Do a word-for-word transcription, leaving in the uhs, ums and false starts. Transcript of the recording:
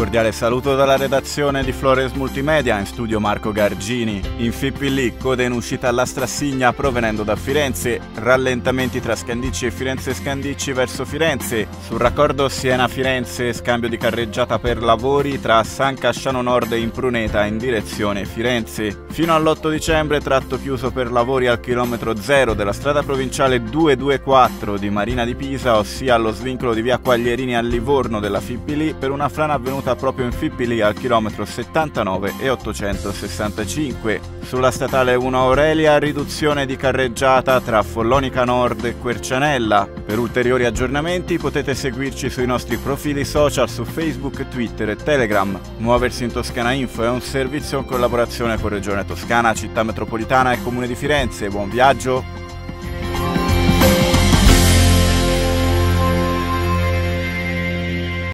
cordiale saluto dalla redazione di Flores Multimedia, in studio Marco Gargini. In Fippili, code in uscita alla Strassigna provenendo da Firenze, rallentamenti tra Scandicci e Firenze Scandicci verso Firenze. Sul raccordo Siena-Firenze, scambio di carreggiata per lavori tra San Casciano Nord e Impruneta in direzione Firenze. Fino all'otto dicembre tratto chiuso per lavori al chilometro zero della strada provinciale duecentoventiquattro di Marina di Pisa, ossia allo svincolo di via Quaglierini a Livorno della Fippili, per una frana avvenuta proprio in Fippili al chilometro settantanove e ottocentosessantacinque. Sulla statale uno Aurelia, riduzione di carreggiata tra Follonica Nord e Quercianella. Per ulteriori aggiornamenti potete seguirci sui nostri profili social su Facebook, Twitter e Telegram. Muoversi in Toscana Info è un servizio in collaborazione con Regione Toscana, Città Metropolitana e Comune di Firenze. Buon viaggio!